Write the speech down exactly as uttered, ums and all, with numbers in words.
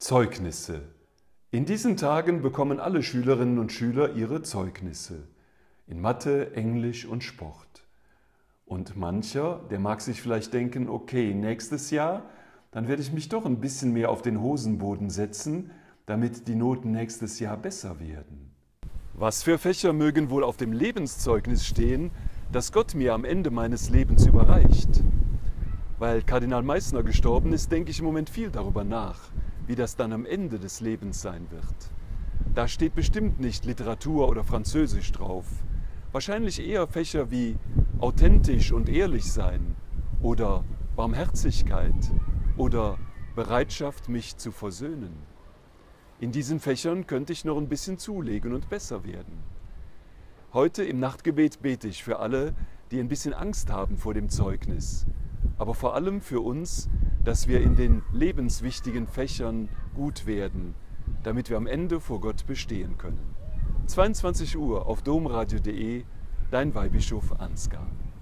Zeugnisse. In diesen Tagen bekommen alle Schülerinnen und Schüler ihre Zeugnisse. In Mathe, Englisch und Sport. Und mancher, der mag sich vielleicht denken, okay, nächstes Jahr, dann werde ich mich doch ein bisschen mehr auf den Hosenboden setzen, damit die Noten nächstes Jahr besser werden. Was für Fächer mögen wohl auf dem Lebenszeugnis stehen, das Gott mir am Ende meines Lebens überreicht? Weil Kardinal Meissner gestorben ist, denke ich im Moment viel darüber nach, wie das dann am Ende des Lebens sein wird. Da steht bestimmt nicht Literatur oder Französisch drauf. Wahrscheinlich eher Fächer wie authentisch und ehrlich sein oder Barmherzigkeit oder Bereitschaft, mich zu versöhnen. In diesen Fächern könnte ich noch ein bisschen zulegen und besser werden. Heute im Nachtgebet bete ich für alle, die ein bisschen Angst haben vor dem Zeugnis, aber vor allem für uns, dass wir in den lebenswichtigen Fächern gut werden, damit wir am Ende vor Gott bestehen können. zweiundzwanzig Uhr auf domradio punkt de, dein Weihbischof Ansgar.